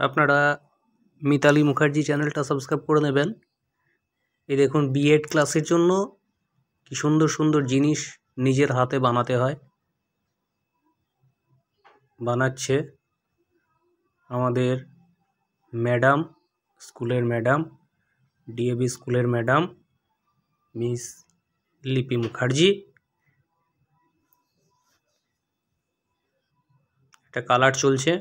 আপনারা মিতালি মুখার্জি চ্যানেলটা সাবস্ক্রাইব করে নেবেন। এই দেখুন বিএড ক্লাসের জন্য কি সুন্দর সুন্দর জিনিস নিজের হাতে বানাতে হয়, বানাচ্ছে আমাদের ম্যাডাম, স্কুলের ম্যাডাম, ডিএভি স্কুলের ম্যাডাম মিস লিপি মুখার্জি। এটা কালার চলছে।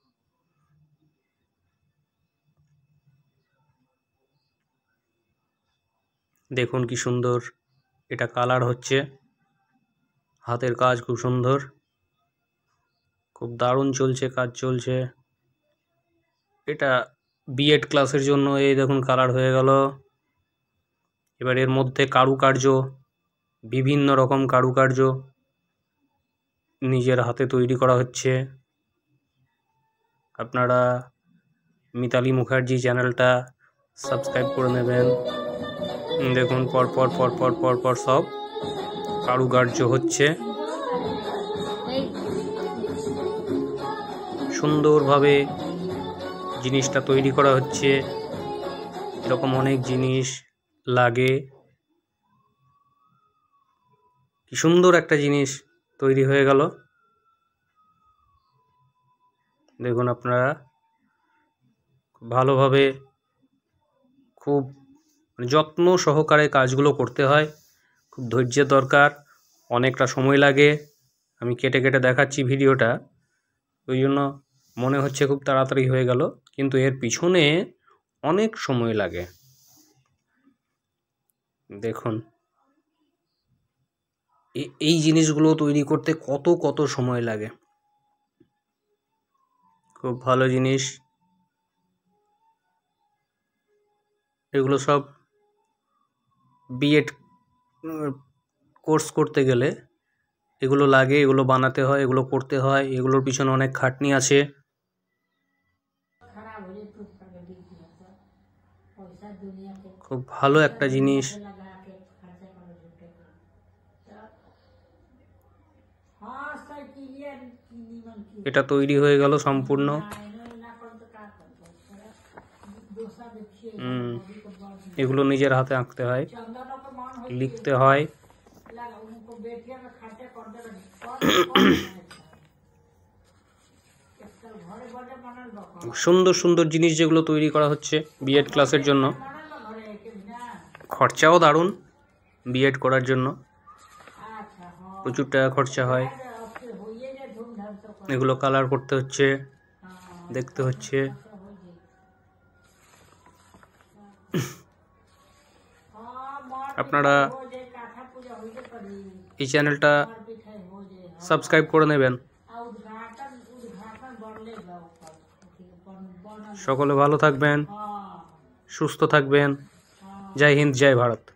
দেখুন কি সুন্দর এটা কালার হচ্ছে, হাতের কাজ খুব সুন্দর, খুব দারুণ চলছে, কাজ চলছে। এটা বিএড ক্লাসের জন্য এই দেখুন কালার হয়ে গেল। এবার এর মধ্যে কারুকার্য, বিভিন্ন রকম কারুকার্য নিজের হাতে তৈরি করা হচ্ছে। আপনারা মিতালি মুখার্জি চ্যানেলটা সাবস্ক্রাইব করে নেবেন। দেখুন পরপর পরপর পরপর সব কারুকার্য হচ্ছে, সুন্দরভাবে জিনিসটা তৈরি করা হচ্ছে। এরকম অনেক জিনিস লাগে, কি সুন্দর একটা জিনিস তৈরি হয়ে গেল। দেখুন আপনারা ভালোভাবে খুব যত্ন সহকারে কাজগুলো করতে হয়, খুব ধৈর্যের দরকার, অনেকটা সময় লাগে। আমি কেটে কেটে দেখাচ্ছি ভিডিওটা, ওই জন্য মনে হচ্ছে খুব তাড়াতাড়ি হয়ে গেল, কিন্তু এর পিছনে অনেক সময় লাগে। দেখুন এই জিনিসগুলো তৈরি করতে কত কত সময় লাগে। খুব ভালো জিনিস এগুলো সব। বিএড কোর্স করতে গেলে এগুলো লাগে, এগুলো বানাতে হয়, এগুলো করতে হয়, এগুলোর পিছনে অনেক খাটনি আছে। খুব ভালো একটা জিনিস। এটা তৈরি হয়ে গেল সম্পূর্ণ। এগুলো নিজের হাতে আঁকতে হয়, লিখতে হয়। সুন্দর সুন্দর জিনিস যেগুলো তৈরি করা হচ্ছে বিএড ক্লাসের জন্য, খরচাও দারুণ। বিএড করার জন্য প্রচুর টাকা খরচা হয়। এগুলো কালার করতে হচ্ছে, দেখতে হচ্ছে। আপনারা এই চ্যানেলটা সাবস্ক্রাইব করে নেবেন। সকলে ভালো থাকবেন, সুস্থ থাকবেন। জয় হিন্দ, জয় ভারত।